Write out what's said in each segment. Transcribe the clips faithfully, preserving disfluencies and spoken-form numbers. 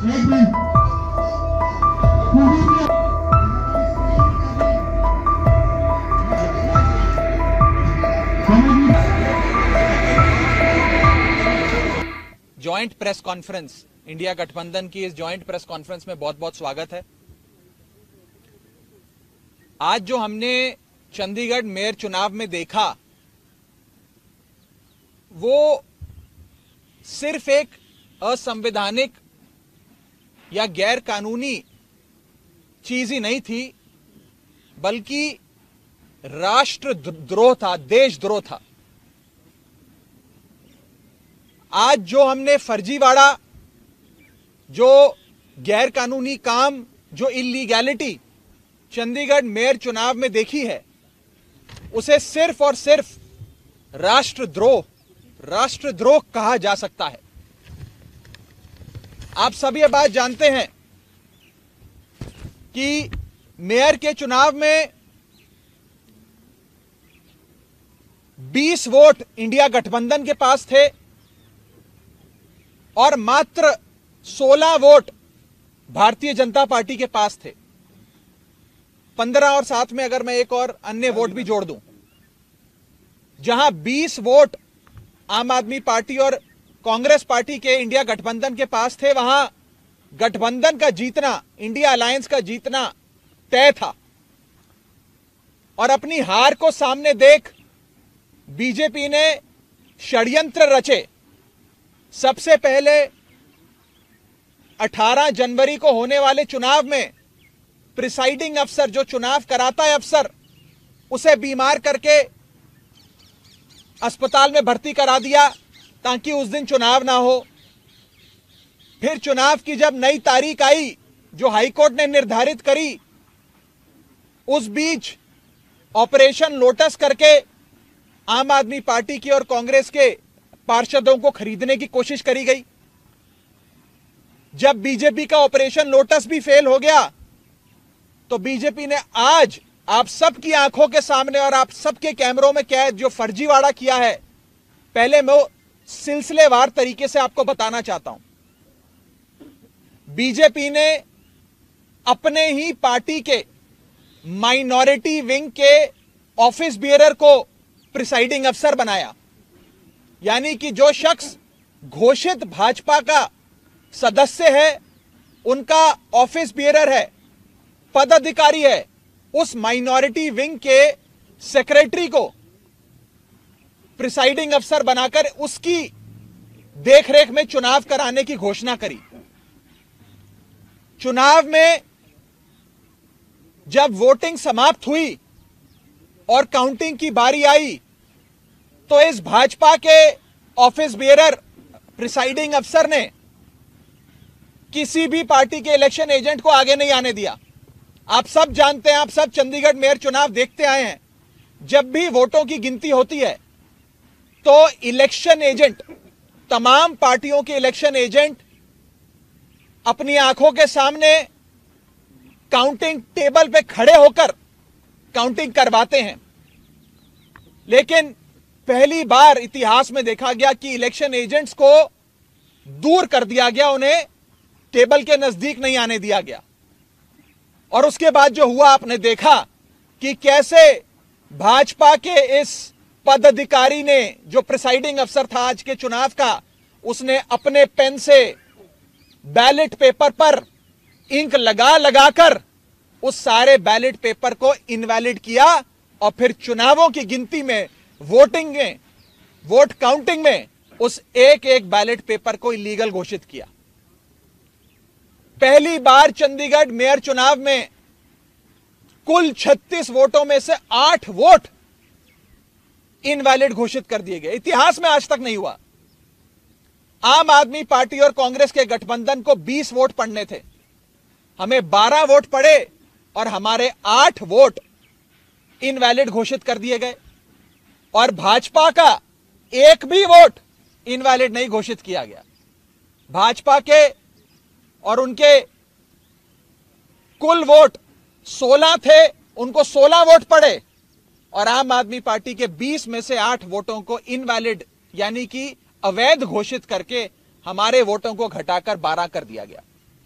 एक minute joint press conference, India गठबंधन की इस जॉइंट प्रेस कॉन्फ्रेंस में बहुत बहुत स्वागत है। आज जो हमने चंडीगढ़ मेयर चुनाव में देखा वो सिर्फ एक असंवैधानिक या गैर कानूनी चीज ही नहीं थी, बल्कि राष्ट्रद्रोह था, देशद्रोह था। आज जो हमने फर्जीवाड़ा, जो गैर कानूनी काम, जो इलीगैलिटी चंडीगढ़ मेयर चुनाव में देखी है, उसे सिर्फ और सिर्फ राष्ट्रद्रोह राष्ट्रद्रोह कहा जा सकता है। आप सभी ये बात जानते हैं कि मेयर के चुनाव में बीस वोट इंडिया गठबंधन के पास थे और मात्र सोलह वोट भारतीय जनता पार्टी के पास थे। पंद्रह और साथ में अगर मैं एक और अन्य वोट भी जोड़ दूं, जहां बीस वोट आम आदमी पार्टी और कांग्रेस पार्टी के इंडिया गठबंधन के पास थे, वहां गठबंधन का जीतना, इंडिया अलायंस का जीतना तय था। और अपनी हार को सामने देख बीजेपी ने षड्यंत्र रचे। सबसे पहले अठारह जनवरी को होने वाले चुनाव में प्रिसाइडिंग अफसर, जो चुनाव कराता है अफसर, उसे बीमार करके अस्पताल में भर्ती करा दिया ताकि उस दिन चुनाव ना हो। फिर चुनाव की जब नई तारीख आई जो हाईकोर्ट ने निर्धारित करी, उस बीच ऑपरेशन लोटस करके आम आदमी पार्टी की और कांग्रेस के पार्षदों को खरीदने की कोशिश करी गई। जब बीजेपी का ऑपरेशन लोटस भी फेल हो गया तो बीजेपी ने आज आप सबकी आंखों के सामने और आप सबके कैमरों में कैद जो फर्जीवाड़ा किया है, पहले मैं सिलसिलेवार तरीके से आपको बताना चाहता हूं। बीजेपी ने अपने ही पार्टी के माइनॉरिटी विंग के ऑफिस बियरर को प्रिसाइडिंग अफसर बनाया। यानी कि जो शख्स घोषित भाजपा का सदस्य है, उनका ऑफिस बियरर है, पदाधिकारी है, उस माइनॉरिटी विंग के सेक्रेटरी को प्रिसाइडिंग अफसर बनाकर उसकी देखरेख में चुनाव कराने की घोषणा करी। चुनाव में जब वोटिंग समाप्त हुई और काउंटिंग की बारी आई तो इस भाजपा के ऑफिस बियरर प्रिसाइडिंग अफसर ने किसी भी पार्टी के इलेक्शन एजेंट को आगे नहीं आने दिया। आप सब जानते हैं, आप सब चंडीगढ़ मेयर चुनाव देखते आए हैं, जब भी वोटों की गिनती होती है तो इलेक्शन एजेंट, तमाम पार्टियों के इलेक्शन एजेंट अपनी आंखों के सामने काउंटिंग टेबल पे खड़े होकर काउंटिंग करवाते हैं। लेकिन पहली बार इतिहास में देखा गया कि इलेक्शन एजेंट्स को दूर कर दिया गया, उन्हें टेबल के नजदीक नहीं आने दिया गया। और उसके बाद जो हुआ, आपने देखा कि कैसे भाजपा के इस पदाधिकारी ने, जो प्रिसाइडिंग अफसर था आज के चुनाव का, उसने अपने पेन से बैलेट पेपर पर इंक लगा लगाकर उस सारे बैलेट पेपर को इनवैलिड किया और फिर चुनावों की गिनती में, वोटिंग में, वोट काउंटिंग में उस एक एक बैलेट पेपर को इलीगल घोषित किया। पहली बार चंडीगढ़ मेयर चुनाव में कुल छत्तीस वोटों में से आठ वोट इनवैलिड घोषित कर दिए गए। इतिहास में आज तक नहीं हुआ। आम आदमी पार्टी और कांग्रेस के गठबंधन को बीस वोट पड़ने थे, हमें बारह वोट पड़े और हमारे आठ वोट इनवैलिड घोषित कर दिए गए। और भाजपा का एक भी वोट इनवैलिड नहीं घोषित किया गया। भाजपा के और उनके कुल वोट सोलह थे, उनको सोलह वोट पड़े और आम आदमी पार्टी के बीस में से आठ वोटों को इनवैलिड यानी कि अवैध घोषित करके हमारे वोटों को घटाकर बारह कर दिया गया।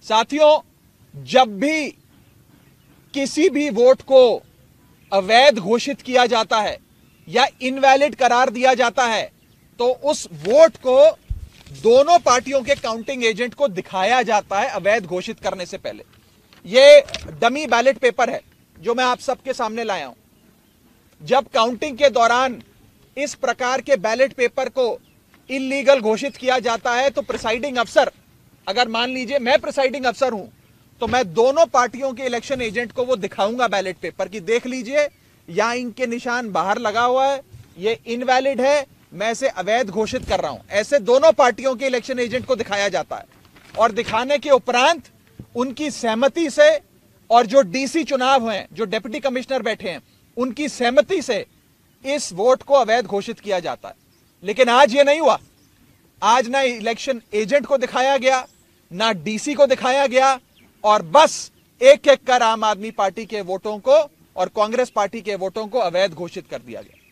साथियों, जब भी किसी भी वोट को अवैध घोषित किया जाता है या इनवैलिड करार दिया जाता है तो उस वोट को दोनों पार्टियों के काउंटिंग एजेंट को दिखाया जाता है अवैध घोषित करने से पहले। यह डमी बैलेट पेपर है जो मैं आप सबके सामने लाया हूं। जब काउंटिंग के दौरान इस प्रकार के बैलेट पेपर को इल्लीगल घोषित किया जाता है तो प्रिसाइडिंग अफसर, अगर मान लीजिए मैं प्रिसाइडिंग अफसर हूं, तो मैं दोनों पार्टियों के इलेक्शन एजेंट को वो दिखाऊंगा बैलेट पेपर की, देख लीजिए यहां इनके निशान बाहर लगा हुआ है, ये इनवैलिड है, मैं इसे अवैध घोषित कर रहा हूं। ऐसे दोनों पार्टियों के इलेक्शन एजेंट को दिखाया जाता है और दिखाने के उपरांत उनकी सहमति से और जो डीसी चुनाव हैं, जो डिप्टी कमिश्नर बैठे हैं, उनकी सहमति से इस वोट को अवैध घोषित किया जाता है। लेकिन आज ये नहीं हुआ। आज ना इलेक्शन एजेंट को दिखाया गया, ना डीसी को दिखाया गया, और बस एक एक कर आम आदमी पार्टी के वोटों को और कांग्रेस पार्टी के वोटों को अवैध घोषित कर दिया गया।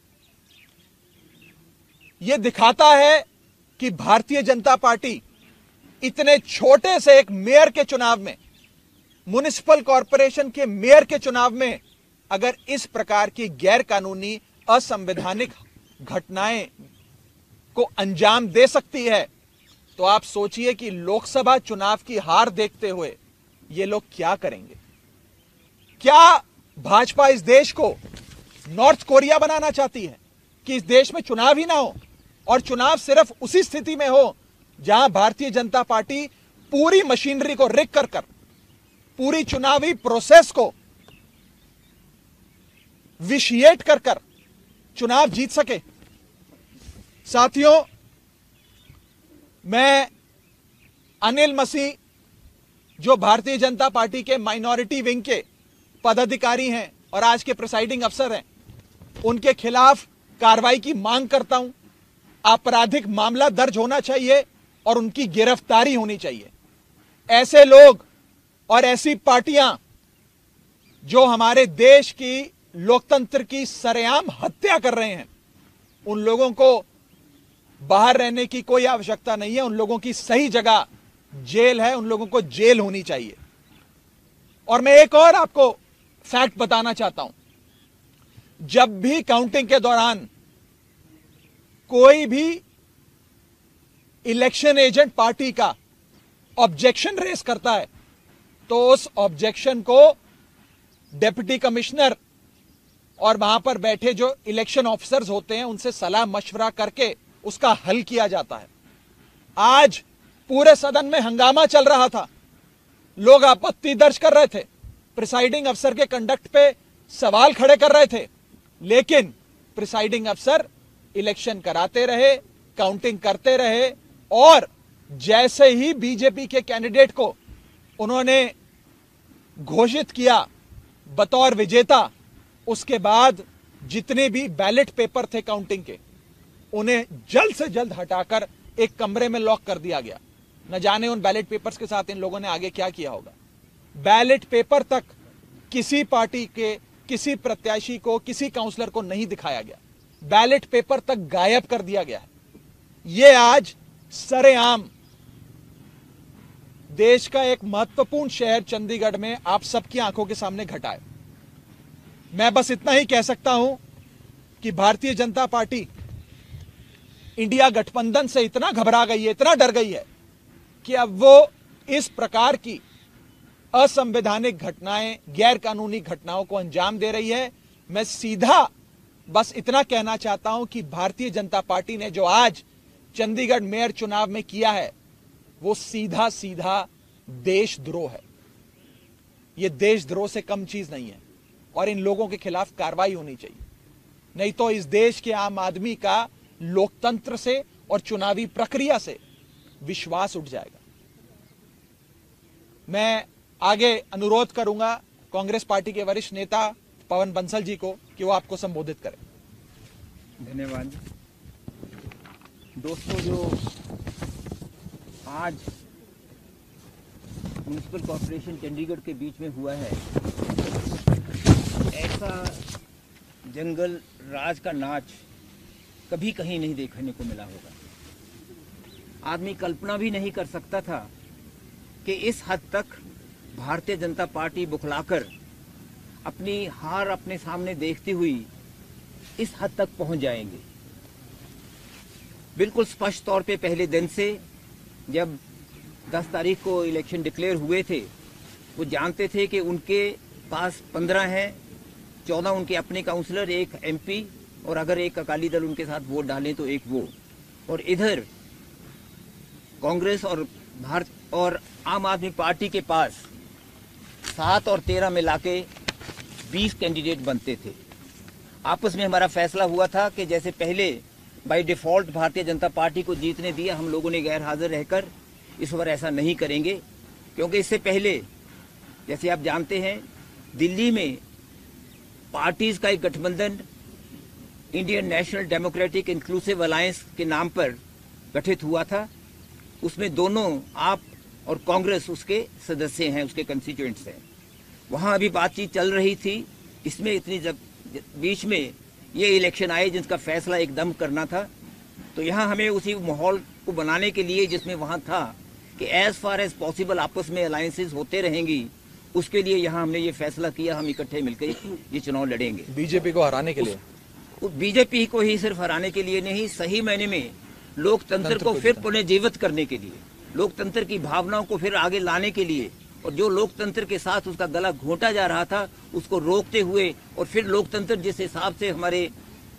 यह दिखाता है कि भारतीय जनता पार्टी इतने छोटे से एक मेयर के चुनाव में, म्युनिसिपल कॉरपोरेशन के मेयर के चुनाव में, अगर इस प्रकार की गैर कानूनी असंवैधानिक घटनाएं को अंजाम दे सकती है, तो आप सोचिए कि लोकसभा चुनाव की हार देखते हुए ये लोग क्या करेंगे। क्या भाजपा इस देश को नॉर्थ कोरिया बनाना चाहती है कि इस देश में चुनाव ही ना हो, और चुनाव सिर्फ उसी स्थिति में हो जहां भारतीय जनता पार्टी पूरी मशीनरी को रिग कर कर पूरी चुनावी प्रोसेस को विशिएट कर कर चुनाव जीत सके। साथियों, मैं अनिल मसीह, जो भारतीय जनता पार्टी के माइनॉरिटी विंग के पदाधिकारी हैं और आज के प्रिसाइडिंग अफसर हैं, उनके खिलाफ कार्रवाई की मांग करता हूं। आपराधिक मामला दर्ज होना चाहिए और उनकी गिरफ्तारी होनी चाहिए। ऐसे लोग और ऐसी पार्टियां जो हमारे देश की लोकतंत्र की सरेआम हत्या कर रहे हैं, उन लोगों को बाहर रहने की कोई आवश्यकता नहीं है। उन लोगों की सही जगह जेल है, उन लोगों को जेल होनी चाहिए। और मैं एक और आपको फैक्ट बताना चाहता हूं। जब भी काउंटिंग के दौरान कोई भी इलेक्शन एजेंट पार्टी का ऑब्जेक्शन रेस करता है तो उस ऑब्जेक्शन को डिप्टी कमिश्नर और वहां पर बैठे जो इलेक्शन ऑफिसर्स होते हैं उनसे सलाह मशवरा करके उसका हल किया जाता है। आज पूरे सदन में हंगामा चल रहा था, लोग आपत्ति दर्ज कर रहे थे, प्रिसाइडिंग अफसर के कंडक्ट पे सवाल खड़े कर रहे थे, लेकिन प्रिसाइडिंग अफसर इलेक्शन कराते रहे, काउंटिंग करते रहे, और जैसे ही बीजेपी के कैंडिडेट को उन्होंने घोषित किया बतौर विजेता, उसके बाद जितने भी बैलेट पेपर थे काउंटिंग के, उन्हें जल्द से जल्द हटाकर एक कमरे में लॉक कर दिया गया। न जाने उन बैलेट पेपर्स के साथ इन लोगों ने आगे क्या किया होगा। बैलेट पेपर तक किसी पार्टी के किसी प्रत्याशी को, किसी काउंसलर को नहीं दिखाया गया। बैलेट पेपर तक गायब कर दिया गया है। यह आज सरेआम देश का एक महत्वपूर्ण शहर चंडीगढ़ में आप सबकी आंखों के सामने घटा है। मैं बस इतना ही कह सकता हूं कि भारतीय जनता पार्टी इंडिया गठबंधन से इतना घबरा गई है, इतना डर गई है कि अब वो इस प्रकार की असंवैधानिक घटनाएं, गैर कानूनी घटनाओं को अंजाम दे रही है। मैं सीधा बस इतना कहना चाहता हूं कि भारतीय जनता पार्टी ने जो आज चंडीगढ़ मेयर चुनाव में किया है, वो सीधा सीधा देशद्रोह है। यह देशद्रोह से कम चीज नहीं है और इन लोगों के खिलाफ कार्रवाई होनी चाहिए, नहीं तो इस देश के आम आदमी का लोकतंत्र से और चुनावी प्रक्रिया से विश्वास उठ जाएगा। मैं आगे अनुरोध करूंगा कांग्रेस पार्टी के वरिष्ठ नेता पवन बंसल जी को कि वो आपको संबोधित करें। धन्यवाद दोस्तों। जो आज म्युनिसिपल कॉर्पोरेशन चंडीगढ़ के बीच में हुआ है, ऐसा जंगल राज का नाच कभी कहीं नहीं देखने को मिला होगा। आदमी कल्पना भी नहीं कर सकता था कि इस हद तक भारतीय जनता पार्टी बुखलाकर अपनी हार अपने सामने देखती हुई इस हद तक पहुंच जाएंगे। बिल्कुल स्पष्ट तौर पे पहले दिन से जब दस तारीख को इलेक्शन डिक्लेयर हुए थे, वो जानते थे कि उनके पास पंद्रह हैं, चौदह उनके अपने काउंसलर, एक एमपी, और अगर एक अकाली दल उनके साथ वोट डालें तो एक वो, और इधर कांग्रेस और भारत और आम आदमी पार्टी के पास सात और तेरह मिला के बीस कैंडिडेट बनते थे। आपस में हमारा फैसला हुआ था कि जैसे पहले by default Bharatiya Janata party को जीतने दिया, हम लोगों ने गैर हाजिर रहकर इस बार ऐसा नहीं करेंगे, क्योंकि इससे पहले जैसे आप जानते हैं दिल्ली में पार्टीज का एक गठबंधन Indian national democratic inclusive alliance के नाम पर गठित हुआ था। उसमें दोनों आप और कांग्रेस उसके सदस्य हैं, उसके कंस्टिट्यूएंट्स हैं। वहां अभी बातचीत चल रही थी। इसमें इतनी जब बीच में ये इलेक्शन आए जिसका फैसला एकदम करना था, तो यहाँ हमें उसी माहौल को बनाने के लिए जिसमें वहाँ था कि एज फार एज पॉसिबल आपस में अलायंसेस होते रहेंगी, उसके लिए यहाँ हमने ये फैसला किया हम इकट्ठे मिलकर ये चुनाव लड़ेंगे। बीजेपी को हराने के लिए, बीजेपी को ही सिर्फ हराने के लिए नहीं, सही मायने में लोकतंत्र को फिर पुनर्जीवित करने के लिए, लोकतंत्र की भावनाओं को फिर आगे लाने के लिए, और जो लोकतंत्र के साथ उसका गला घोंटा जा रहा था उसको रोकते हुए, और फिर लोकतंत्र जिस हिसाब से हमारे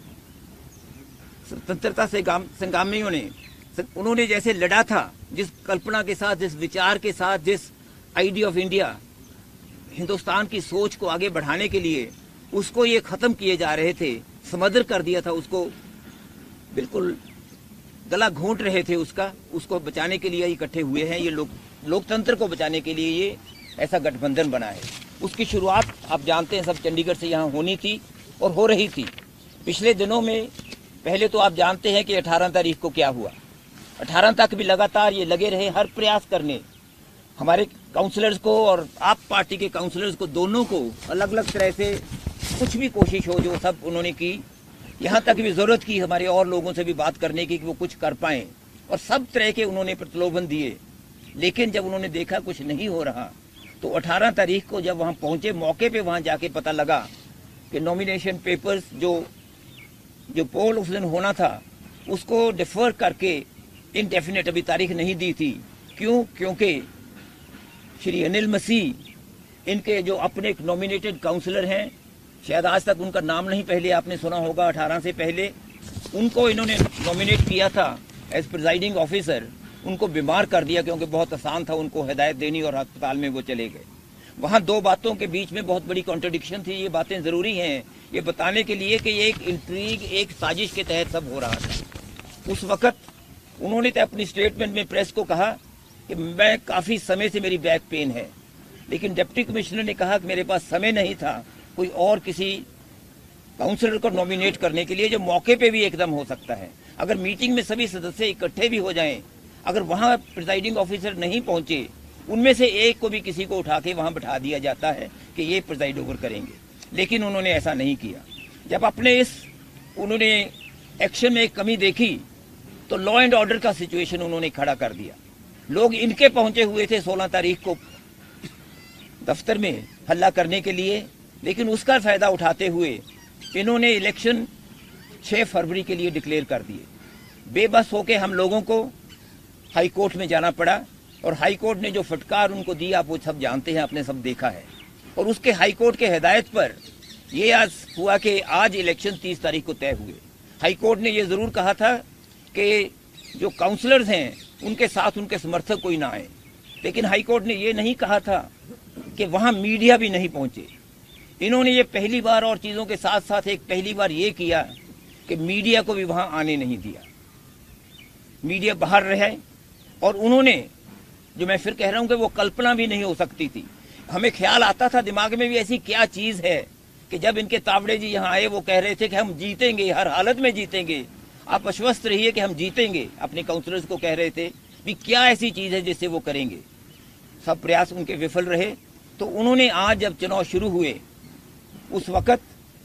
स्वतंत्रता से संग्रामियों ने उन्होंने जैसे लड़ा था, जिस कल्पना के साथ, जिस विचार के साथ, जिस आइडिया ऑफ इंडिया, हिंदुस्तान की सोच को आगे बढ़ाने के लिए उसको ये खत्म किए जा रहे थे, समदर कर दिया था, उसको बिल्कुल गला घोंट रहे थे उसका, उसको बचाने के लिए इकट्ठे हुए हैं। ये लोग लोकतंत्र को बचाने के लिए ये ऐसा गठबंधन बना है। उसकी शुरुआत आप जानते हैं सब चंडीगढ़ से यहाँ होनी थी और हो रही थी। पिछले दिनों में पहले तो आप जानते हैं कि अठारह तारीख को क्या हुआ। अठारह तक भी लगातार ये लगे रहे हर प्रयास करने, हमारे काउंसलर्स को और आप पार्टी के काउंसलर्स को, दोनों को अलग अलग तरह से कुछ भी कोशिश हो जो सब उन्होंने की। यहाँ तक भी जरूरत की हमारे और लोगों से भी बात करने की कि वो कुछ कर पाएं, और सब तरह के उन्होंने प्रलोभन दिए। लेकिन जब उन्होंने देखा कुछ नहीं हो रहा, तो अठारह तारीख को जब वहाँ पहुँचे, मौके पे वहाँ जाके पता लगा कि नॉमिनेशन पेपर्स जो जो पोल उस दिन होना था उसको डिफर करके इनडेफिनेट अभी तारीख नहीं दी थी। क्यों? क्योंकि श्री अनिल मसीह इनके जो अपने नॉमिनेटेड काउंसलर हैं, शायद आज तक उनका नाम नहीं पहले आपने सुना होगा, अठारह से पहले उनको इन्होंने नॉमिनेट किया था एज प्रिजाइडिंग ऑफिसर। उनको बीमार कर दिया क्योंकि बहुत आसान था उनको हिदायत देनी, और अस्पताल में वो चले गए। वहाँ दो बातों के बीच में बहुत बड़ी कॉन्ट्रडिक्शन थी। ये बातें ज़रूरी हैं ये बताने के लिए कि ये एक इंट्रीग, एक साजिश के तहत सब हो रहा था। उस वक्त उन्होंने तो अपनी स्टेटमेंट में प्रेस को कहा कि मैं काफ़ी समय से मेरी बैक पेन है, लेकिन डिप्टी कमिश्नर ने कहा कि मेरे पास समय नहीं था कोई और किसी काउंसलर को नॉमिनेट करने के लिए जो मौके पे भी एकदम हो सकता है। अगर मीटिंग में सभी सदस्य इकट्ठे भी हो जाएं, अगर वहाँ प्रिजाइडिंग ऑफिसर नहीं पहुँचे, उनमें से एक को भी किसी को उठा के वहाँ बैठा दिया जाता है कि ये प्रिजाइड ओवर करेंगे। लेकिन उन्होंने ऐसा नहीं किया। जब अपने इस उन्होंने एक्शन में एक कमी देखी तो लॉ एंड ऑर्डर का सिचुएशन उन्होंने खड़ा कर दिया। लोग इनके पहुंचे हुए थे सोलह तारीख को दफ्तर में हल्ला करने के लिए, लेकिन उसका फायदा उठाते हुए इन्होंने इलेक्शन छह फरवरी के लिए डिक्लेयर कर दिए। बेबस होके हम लोगों को हाई कोर्ट में जाना पड़ा, और हाई कोर्ट ने जो फटकार उनको दी आप वो सब जानते हैं, आपने सब देखा है। और उसके हाई कोर्ट के हिदायत पर ये आज हुआ कि आज इलेक्शन तीस तारीख को तय हुए। हाई कोर्ट ने ये ज़रूर कहा था कि जो काउंसलर्स हैं उनके साथ उनके समर्थक कोई ना आए, लेकिन हाई कोर्ट ने ये नहीं कहा था कि वहाँ मीडिया भी नहीं पहुँचे। इन्होंने ये पहली बार और चीज़ों के साथ साथ एक पहली बार ये किया कि मीडिया को भी वहाँ आने नहीं दिया। मीडिया बाहर रहे, और उन्होंने, जो मैं फिर कह रहा हूँ कि वो कल्पना भी नहीं हो सकती थी। हमें ख्याल आता था दिमाग में भी ऐसी क्या चीज़ है कि जब इनके तावड़े जी यहाँ आए वो कह रहे थे कि हम जीतेंगे, हर हालत में जीतेंगे, आप आश्वस्त रहिए कि हम जीतेंगे। अपने काउंसलर्स को कह रहे थे भी क्या ऐसी चीज़ है जिससे वो करेंगे। सब प्रयास उनके विफल रहे। तो उन्होंने आज जब चुनाव शुरू हुए उस वक़्त,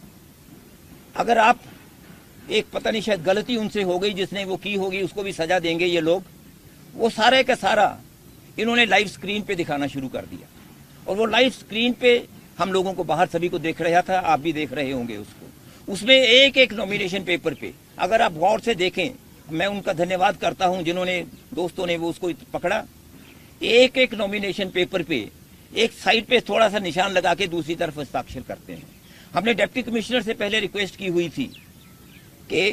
अगर आप एक पता नहीं शायद गलती उनसे हो गई, जिसने वो की होगी उसको भी सज़ा देंगे ये लोग, वो सारे का सारा इन्होंने लाइव स्क्रीन पे दिखाना शुरू कर दिया, और वो लाइव स्क्रीन पे हम लोगों को बाहर सभी को देख रहा था, आप भी देख रहे होंगे उसको। उसमें एक एक नॉमिनेशन पेपर पे अगर आप गौर से देखें, मैं उनका धन्यवाद करता हूं जिन्होंने दोस्तों ने वो उसको पकड़ा। एक एक नॉमिनेशन पेपर पे एक साइड पे थोड़ा सा निशान लगा के दूसरी तरफ हस्ताक्षर करते हैं। हमने डिप्टी कमिश्नर से पहले रिक्वेस्ट की हुई थी कि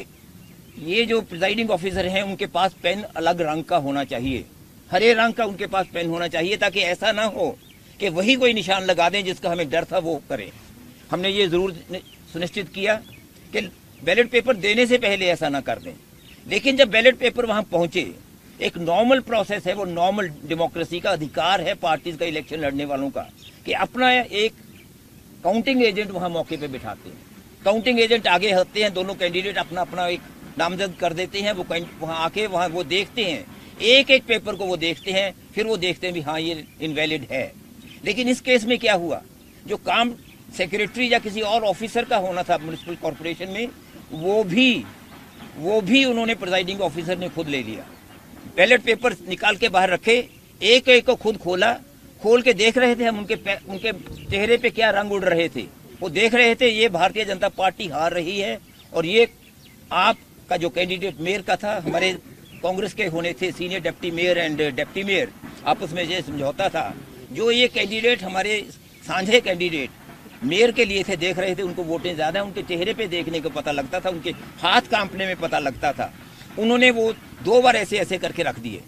ये जो प्रिजाइडिंग ऑफिसर हैं उनके पास पेन अलग रंग का होना चाहिए, हरे रंग का उनके पास पेन होना चाहिए, ताकि ऐसा ना हो कि वही कोई निशान लगा दें जिसका हमें डर था वो करें। हमने ये जरूर सुनिश्चित किया कि बैलेट पेपर देने से पहले ऐसा ना कर दें। लेकिन जब बैलेट पेपर वहां पहुंचे, एक नॉर्मल प्रोसेस है, वो नॉर्मल डेमोक्रेसी का अधिकार है पार्टीज का, इलेक्शन लड़ने वालों का, कि अपना एक काउंटिंग एजेंट वहां मौके पे बिठाते हैं। काउंटिंग एजेंट आगे होते हैं, दोनों कैंडिडेट अपना अपना एक नामजद कर देते हैं, वो वहां आके वहां वो देखते हैं, एक एक पेपर को वो देखते हैं, फिर वो देखते हैं भी हाँ ये इनवैलिड है। लेकिन इस केस में क्या हुआ, जो काम सेक्रेटरी या किसी और ऑफिसर का होना था म्युनिसिपल कॉर्पोरेशन में, वो भी वो भी उन्होंने प्रिजाइडिंग ऑफिसर ने खुद ले लिया। बैलेट पेपर निकाल के बाहर रखे, एक एक को खुद खोला, खोल के देख रहे थे हम उनके उनके चेहरे पे क्या रंग उड़ रहे थे। वो देख रहे थे ये भारतीय जनता पार्टी हार रही है, और ये आपका जो कैंडिडेट मेयर का था, हमारे कांग्रेस के होने थे senior deputy mayor and deputy mayor, आपस में ये समझौता था। जो ये कैंडिडेट हमारे साझे कैंडिडेट मेयर के लिए थे, देख रहे थे उनको वोटें ज्यादा, उनके चेहरे पे देखने को पता लगता था, उनके हाथ कांपने में पता लगता था। उन्होंने वो दो बार ऐसे ऐसे करके रख दिए।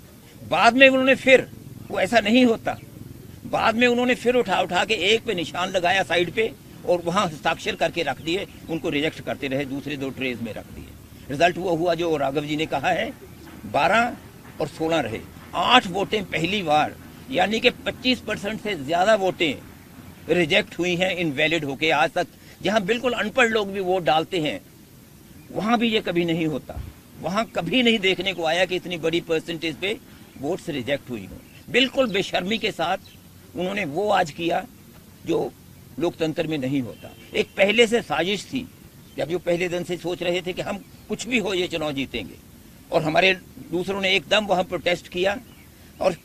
बाद में उन्होंने फिर, वो ऐसा नहीं होता, बाद में उन्होंने फिर उठा उठा के एक पे निशान लगाया साइड पे, और वहां हस्ताक्षर करके रख दिए, उनको रिजेक्ट करते रहे, दूसरे दो ट्रेज में रख दिए। रिजल्ट वो हुआ जो राघव जी ने कहा है, बारह और सोलह रहे, आठ वोटें पहली बार, यानी कि पच्चीस परसेंट से ज्यादा वोटें रिजेक्ट हुई हैं इनवैलिड होके। आज तक जहां बिल्कुल अनपढ़ लोग भी वोट डालते हैं, वहां भी ये कभी नहीं होता, वहां कभी नहीं देखने को आया कि इतनी बड़ी परसेंटेज पे वोट्स रिजेक्ट हुई हो। बिल्कुल बेशर्मी के साथ उन्होंने वो आज किया जो लोकतंत्र में नहीं होता। एक पहले से साजिश थी, जब जो पहले दिन से सोच रहे थे कि हम कुछ भी हो ये चुनाव जीतेंगे, और हमारे दूसरों ने एकदम वहां प्रोटेस्ट किया। और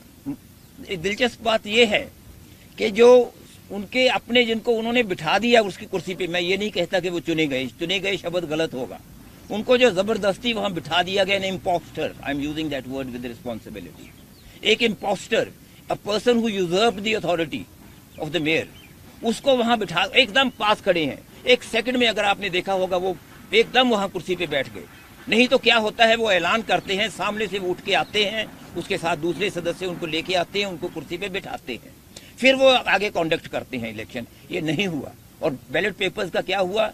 एक दिलचस्प बात यह है कि जो उनके अपने जिनको उन्होंने बिठा दिया उसकी कुर्सी पे, मैं ये नहीं कहता कि वो चुने गए, चुने गए शब्द गलत होगा, उनको जो जबरदस्ती वहां बिठा दिया गया, impostor, I am using that word with responsibility, एक impostor, a person who usurped the authority of the mayor, उसको वहां बिठा, एकदम पास खड़े हैं, एक सेकंड में अगर आपने देखा होगा वो एकदम वहां कुर्सी पे बैठ गए। नहीं तो क्या होता है, वो ऐलान करते हैं, सामने से वो उठ के आते हैं, उसके साथ दूसरे सदस्य उनको लेके आते हैं, उनको कुर्सी पे बिठाते हैं, फिर वो आगे कॉन्डक्ट करते हैं इलेक्शन। ये नहीं हुआ। और बैलेट पेपर्स का क्या हुआ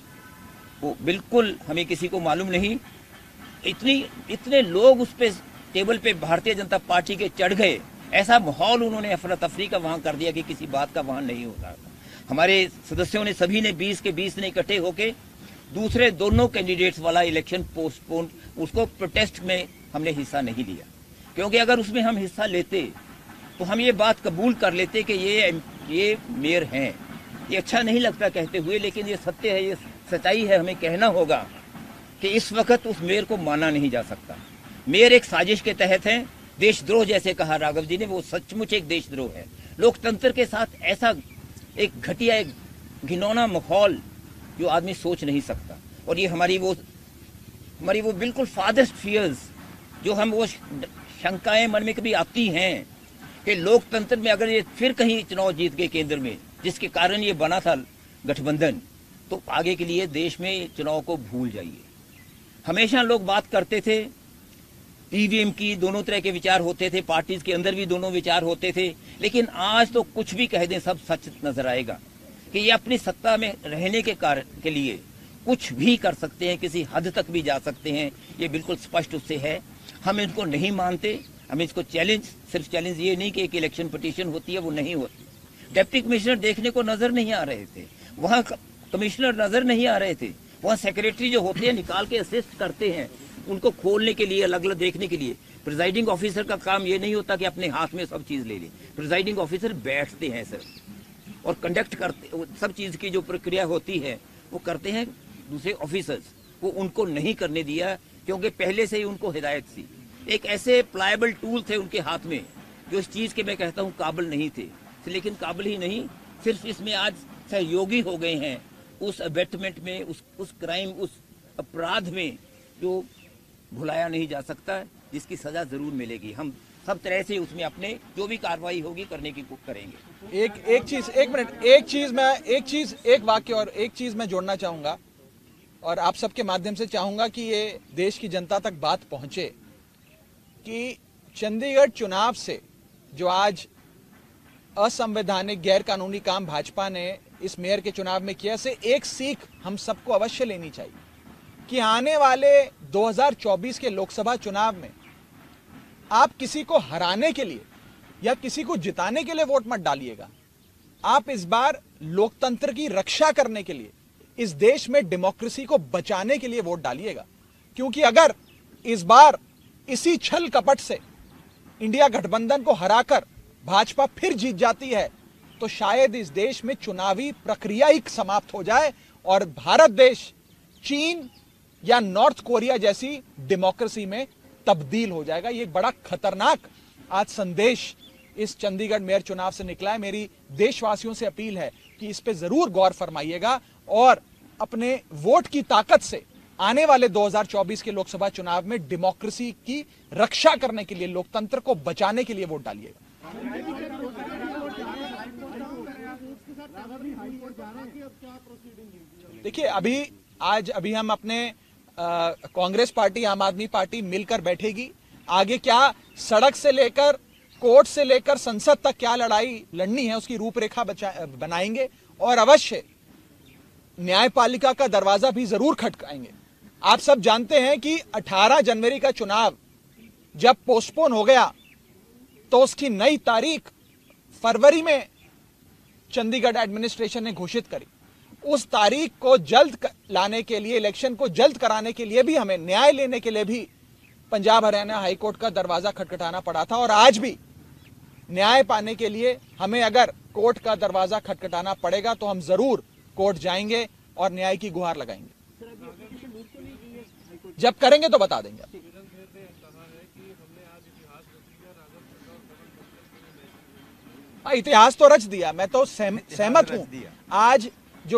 वो बिल्कुल हमें किसी को मालूम नहीं। इतनी इतने लोग उस पे टेबल पे भारतीय जनता पार्टी के चढ़ गए, ऐसा माहौल उन्होंने अफरा तफरी का वहां कर दिया कि किसी बात का वहां नहीं होता था। हमारे सदस्यों ने सभी ने बीस के बीस ने इकट्ठे होके दूसरे दोनों कैंडिडेट्स वाला इलेक्शन पोस्टपोन, उसको प्रोटेस्ट में हमने हिस्सा नहीं लिया, क्योंकि अगर उसमें हम हिस्सा लेते तो हम ये बात कबूल कर लेते कि ये ये मेयर हैं। ये अच्छा नहीं लगता कहते हुए, लेकिन ये सत्य है, ये सच्चाई है, हमें कहना होगा कि इस वक्त उस मेयर को माना नहीं जा सकता। मेयर एक साजिश के तहत है, देशद्रोह जैसे कहा राघव जी ने, वो सचमुच एक देशद्रोह है। लोकतंत्र के साथ ऐसा एक घटिया, एक घिनौना माहौल जो आदमी सोच नहीं सकता। और ये हमारी वो हमारी वो बिल्कुल फादर्स्ट फियर्स, जो हम वो शंकाएं मन में कभी आती हैं कि लोकतंत्र में अगर ये फिर कहीं चुनाव जीत गए केंद्र में, जिसके कारण ये बना था गठबंधन, तो आगे के लिए देश में चुनाव को भूल जाइए। हमेशा लोग बात करते थे ईवीएम की, दोनों तरह के विचार होते थे, पार्टीज के अंदर भी दोनों विचार होते थे, लेकिन आज तो कुछ भी कह दें सब सच नजर आएगा कि ये अपनी सत्ता में रहने के कारण के लिए कुछ भी कर सकते हैं, किसी हद तक भी जा सकते हैं। ये बिल्कुल स्पष्ट उससे है। हम इनको नहीं मानते, हम इसको चैलेंज, सिर्फ चैलेंज ये नहीं कि एक इलेक्शन पिटीशन होती है, वो नहीं होती। डिप्टी कमिश्नर देखने को नजर नहीं आ रहे थे, वहां कमिश्नर नजर नहीं आ रहे थे, वहां सेक्रेटरी जो होते हैं निकाल के असिस्ट करते हैं उनको खोलने के लिए, अलग अलग देखने के लिए। प्रिजाइडिंग ऑफिसर का काम ये नहीं होता कि अपने हाथ में सब चीज ले ले। प्रिजाइडिंग ऑफिसर बैठते हैं सर और कंडक्ट करते, सब चीज की जो प्रक्रिया होती है वो करते हैं दूसरे ऑफिसर्स। वो उनको नहीं करने दिया क्योंकि पहले से ही उनको हिदायत थी। एक ऐसे प्लायबल टूल थे उनके हाथ में जो इस चीज़ के मैं कहता हूँ काबिल नहीं थे, लेकिन काबिल ही नहीं, सिर्फ इसमें आज सहयोगी हो गए हैं उस अबेटमेंट में, उस उस क्राइम, उस अपराध में जो भुलाया नहीं जा सकता, जिसकी सजा जरूर मिलेगी। हम सब तरह से उसमें अपने जो भी कार्रवाई होगी करने की करेंगे। एक एक चीज एक मिनट एक चीज मैं एक चीज एक वाक्य और एक चीज मैं जोड़ना चाहूंगा और आप सबके माध्यम से चाहूंगा कि ये देश की जनता तक बात पहुंचे कि चंडीगढ़ चुनाव से जो आज असंवैधानिक गैर कानूनी काम भाजपा ने इस मेयर के चुनाव में किया, से एक सीख हम सबको अवश्य लेनी चाहिए कि आने वाले दो हज़ार चौबीस के लोकसभा चुनाव में आप किसी को हराने के लिए या किसी को जिताने के लिए वोट मत डालिएगा। आप इस बार लोकतंत्र की रक्षा करने के लिए, इस देश में डेमोक्रेसी को बचाने के लिए वोट डालिएगा, क्योंकि अगर इस बार इसी छल कपट से इंडिया गठबंधन को हराकर भाजपा फिर जीत जाती है तो शायद इस देश में चुनावी प्रक्रिया ही समाप्त हो जाए और भारत देश चीन या नॉर्थ कोरिया जैसी डेमोक्रेसी में तब्दील हो जाएगा। ये बड़ा खतरनाक आज संदेश इस चंडीगढ़ मेयर चुनाव से निकला है। मेरी देशवासियों से अपील है कि इस पे जरूर गौर फरमाइएगा और अपने वोट की ताकत से आने वाले दो हज़ार चौबीस के लोकसभा चुनाव में डेमोक्रेसी की रक्षा करने के लिए, लोकतंत्र को बचाने के लिए वोट डालिएगा। देखिए, अभी आज अभी हम अपने कांग्रेस पार्टी, आम आदमी पार्टी मिलकर बैठेगी। आगे क्या सड़क से लेकर कोर्ट से लेकर संसद तक क्या लड़ाई लड़नी है उसकी रूपरेखा बनाएंगे और अवश्य न्यायपालिका का दरवाजा भी जरूर खटकाएंगे। आप सब जानते हैं कि अठारह जनवरी का चुनाव जब पोस्टपोन हो गया तो उसकी नई तारीख फरवरी में चंडीगढ़ एडमिनिस्ट्रेशन ने घोषित करी। उस तारीख को जल्द लाने के लिए, इलेक्शन को जल्द कराने के लिए भी हमें न्याय लेने के लिए भी पंजाब हरियाणा हाईकोर्ट का दरवाजा खटखटाना पड़ा था और आज भी न्याय पाने के लिए हमें अगर कोर्ट का दरवाजा खटखटाना पड़ेगा तो हम जरूर कोर्ट जाएंगे और न्याय की गुहार लगाएंगे। जब करेंगे तो बता देंगे। इतिहास तो रच दिया, मैं तो सहमत हूं। आज जो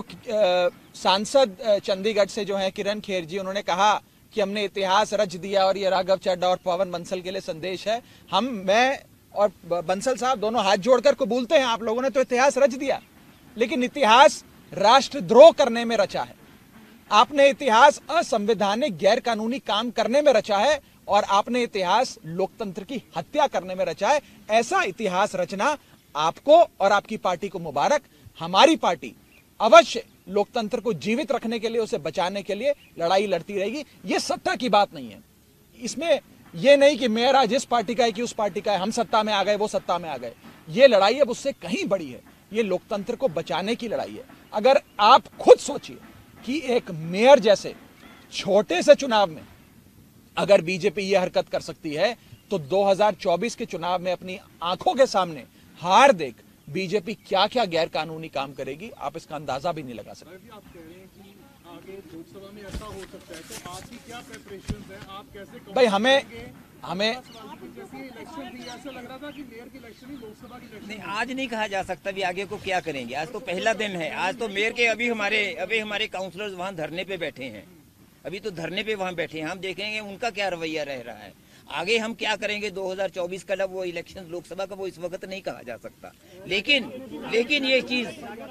सांसद चंडीगढ़ से जो है किरण खेर जी, उन्होंने कहा कि हमने इतिहास रच दिया और ये राघव चड्ढा और पवन बंसल के लिए संदेश है। हम मैं और बंसल साहब दोनों हाथ जोड़कर कबूलते हैं, आप लोगों ने तो इतिहास रच दिया, लेकिन इतिहास राष्ट्रद्रोह करने में रचा है। आपने इतिहास असंवैधानिक गैर कानूनी काम करने में रचा है और आपने इतिहास लोकतंत्र की हत्या करने में रचा है। ऐसा इतिहास रचना आपको और आपकी पार्टी को मुबारक। हमारी पार्टी अवश्य लोकतंत्र को जीवित रखने के लिए, उसे बचाने के लिए लड़ाई लड़ती रहेगी। ये सत्ता की बात नहीं है, इसमें यह नहीं कि मेयर आज इस पार्टी का है कि उस पार्टी का है, हम सत्ता में आ गए वो सत्ता में आ गए। ये लड़ाई अब उससे कहीं बड़ी है, ये लोकतंत्र को बचाने की लड़ाई है। अगर आप खुद सोचिए कि एक मेयर जैसे छोटे से चुनाव में अगर बीजेपी ये हरकत कर सकती है तो दो हज़ार चौबीस के चुनाव में अपनी आंखों के सामने हार देख बीजेपी क्या क्या गैर कानूनी काम करेगी, आप इसका अंदाजा भी नहीं लगा सकते। आप कह रहे हैं कि आगे लोकसभा में ऐसा हो सकता है, तो आपकी क्या प्रिपरेशंस हैं? आप कैसे भाई हमें हमें इलेक्शन भी ऐसा लग रहा था कि मेयर की इलेक्शन ही लोकसभा की इलेक्शन नहीं, आज नहीं कहा जा सकता भी आगे को क्या करेंगे। आज तो पहला दिन है। आज तो मेयर के अभी हमारे अभी हमारे काउंसलर्स वहाँ धरने पे बैठे हैं, अभी तो धरने पे वहाँ बैठे हैं। हम देखेंगे उनका क्या रवैया रह रहा है। आगे हम क्या करेंगे दो हज़ार चौबीस का वो इलेक्शन लोकसभा का, वो इस वक्त नहीं कहा जा सकता। लेकिन लेकिन ये चीज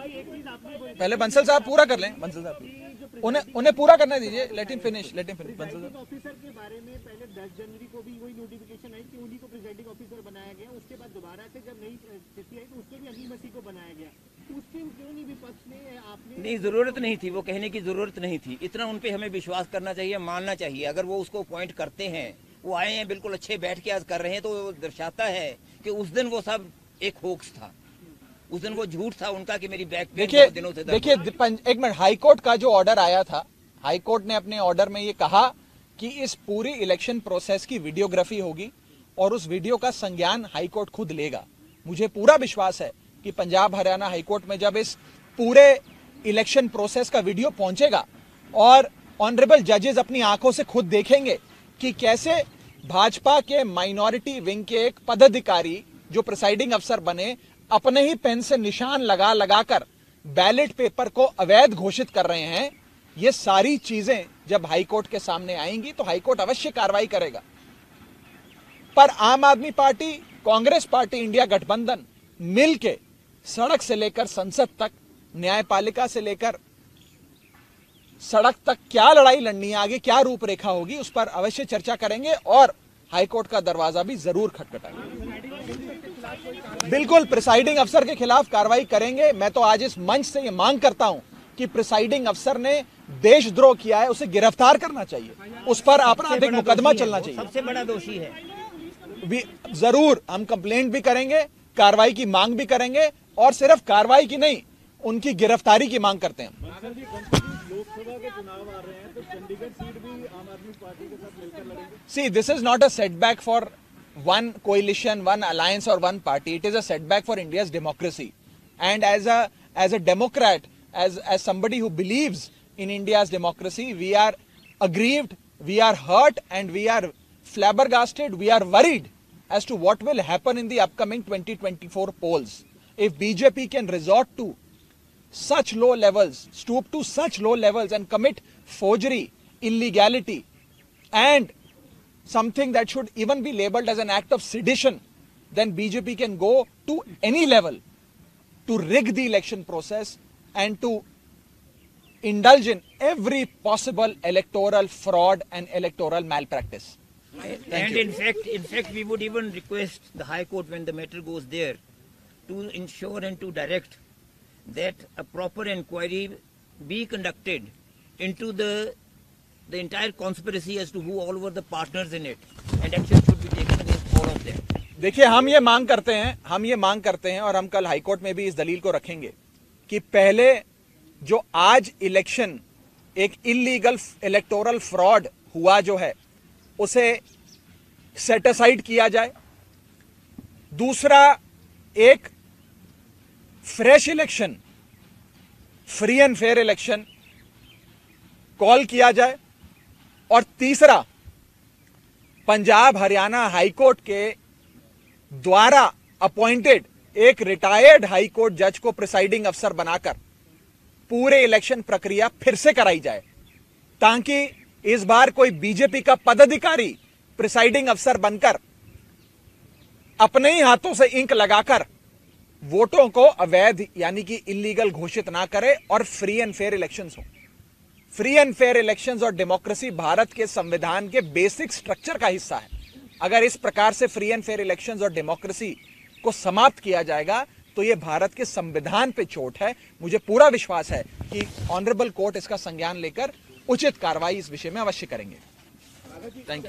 पहले बंसल साहब पूरा कर लें। बंसल साहब उन्हें उन्हें पूरा करने दीजिए। Let him finish let him finish Bansal साहब। ऑफिसर के बारे में पहले दस जनवरी को भी वही नोटिफिकेशन आई कि उन्हीं को प्रिजाइडिंग ऑफिसर बनाया गया। उसके बाद दोबारा से जब नई स्थिति आई तो उसके भी अली मसीह को बनाया गया। उसके क्यों नहीं विपक्ष ने आपने नहीं, जरूरत नहीं थी, वो कहने की जरूरत नहीं थी। इतना उन पे हमें विश्वास करना चाहिए, मानना चाहिए। अगर वो उसको अपॉइंट करते हैं, वो आए हैं बिल्कुल अच्छे बैठ के आज कर रहे हैं, तो वो दर्शाता है कि उस दिन वो सब एक होक्स था, उस दिन वो झूठ था उनका कि मेरी बैक पेन बहुत दिनों से। देखिए एक मिनट, हाईकोर्ट का जो ऑर्डर आया था, हाईकोर्ट ने अपने ऑर्डर में ये कहा कि इस पूरी इलेक्शन प्रोसेस की वीडियोग्राफी होगी और उस वीडियो का संज्ञान हाईकोर्ट खुद लेगा। मुझे पूरा विश्वास है कि पंजाब हरियाणा हाईकोर्ट में जब इस पूरे इलेक्शन प्रोसेस का वीडियो पहुंचेगा और ऑनरेबल जजेस अपनी आंखों से खुद देखेंगे कि कैसे भाजपा के माइनॉरिटी विंग के एक पदाधिकारी जो प्रिसाइडिंग अफसर बने अपने ही पेन से निशान लगा लगाकर बैलेट पेपर को अवैध घोषित कर रहे हैं, ये सारी चीजें जब हाईकोर्ट के सामने आएंगी तो हाईकोर्ट अवश्य कार्रवाई करेगा। पर आम आदमी पार्टी, कांग्रेस पार्टी, इंडिया गठबंधन मिलके सड़क से लेकर संसद तक, न्यायपालिका से लेकर सड़क तक क्या लड़ाई लड़नी है, आगे क्या रूपरेखा होगी, उस पर अवश्य चर्चा करेंगे और हाईकोर्ट का दरवाजा भी जरूर खटखटाएंगे। बिल्कुल प्रिसाइडिंग अफसर के खिलाफ कार्रवाई करेंगे। मैं तो आज इस मंच से यह मांग करता हूं कि प्रिसाइडिंग अफसर ने देशद्रोह किया है, उसे गिरफ्तार करना चाहिए, उस पर आपराधिक मुकदमा चलना चाहिए। सबसे बड़ा दोषी है। जरूर हम कंप्लेंट भी करेंगे, कार्रवाई की मांग भी करेंगे और सिर्फ कार्रवाई की नहीं, उनकी गिरफ्तारी की मांग करते हैं। लोकसभा के चुनाव आ रहे हैं तो चंडीगढ़ सीट भी आम आदमी पार्टी के साथ मिलकर लड़ेंगे। See, this is not a setback for one coalition, one alliance or one party. It is a setback for India's democracy. And as a as a Democrat, as as somebody who believes in India's democracy, we are aggrieved, we are hurt, and we are flabbergasted. We are worried as to what will happen in the upcoming twenty twenty-four polls if B J P can resort to such low levels, stoop to such low levels and commit forgery, illegality, and something that should even be labeled as an act of sedition, then B J P can go to any level to rig the election process and to indulge in every possible electoral fraud and electoral malpractice. And in fact, in fact, we would even request the High Court when the matter goes there to ensure and to direct that a proper inquiry be conducted into the the entire conspiracy as to who all were the partners in it, and action should be taken against all of them. देखिए, हम ये मांग करते हैं हम ये मांग करते हैं और हम कल हाईकोर्ट में भी इस दलील को रखेंगे कि पहले जो आज इलेक्शन एक इलीगल इलेक्टोरल फ्रॉड हुआ जो है उसे सेट असाइड किया जाए। दूसरा, एक fresh election, free and fair election call किया जाए। और तीसरा, पंजाब हरियाणा हाईकोर्ट के द्वारा अपॉइंटेड एक रिटायर्ड हाईकोर्ट जज को प्रिसाइडिंग अफसर बनाकर पूरे इलेक्शन प्रक्रिया फिर से कराई जाए, ताकि इस बार कोई बीजेपी का पदाधिकारी प्रिसाइडिंग अफसर बनकर अपने ही हाथों से इंक लगाकर वोटों को अवैध यानी कि इलीगल घोषित ना करे और फ्री एंड फेयर इलेक्शंस हो। फ्री एंड फेयर इलेक्शंस और डेमोक्रेसी भारत के संविधान के बेसिक स्ट्रक्चर का हिस्सा है। अगर इस प्रकार से फ्री एंड फेयर इलेक्शंस और डेमोक्रेसी को समाप्त किया जाएगा तो यह भारत के संविधान पे चोट है। मुझे पूरा विश्वास है कि ऑनरेबल कोर्ट इसका संज्ञान लेकर उचित कार्रवाई इस विषय में अवश्य करेंगे। Thank you.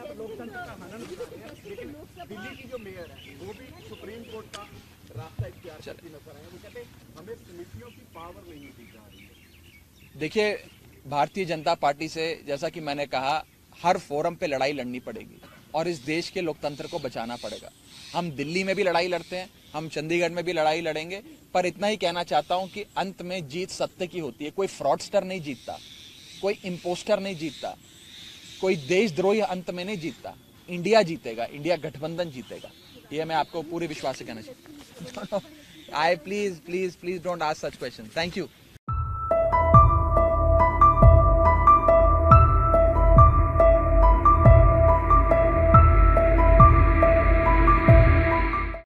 दिल्ली की जो मेयर है वो भी सुप्रीम कोर्ट का रास्ता इख्तियार करती नजर आए। वो कहते हैं हमें समितियों की पावर नहीं दी जा रही है। देखिए, भारतीय जनता पार्टी से जैसा कि मैंने कहा, हर फोरम पे लड़ाई लड़नी पड़ेगी और इस देश के लोकतंत्र को बचाना पड़ेगा। हम दिल्ली में भी लड़ाई लड़ते हैं, हम चंडीगढ़ में भी लड़ाई लड़ेंगे, पर इतना ही कहना चाहता हूं कि अंत में जीत सत्य की होती है। कोई फ्रॉडस्टर नहीं जीतता, कोई इम्पोस्टर नहीं जीतता, कोई देशद्रोही अंत में नहीं जीतता। इंडिया जीतेगा, इंडिया गठबंधन जीतेगा। ये मैं आपको पूरे विश्वास से कहना चाहता हूँ। I please please please don't ask such question. Thank you.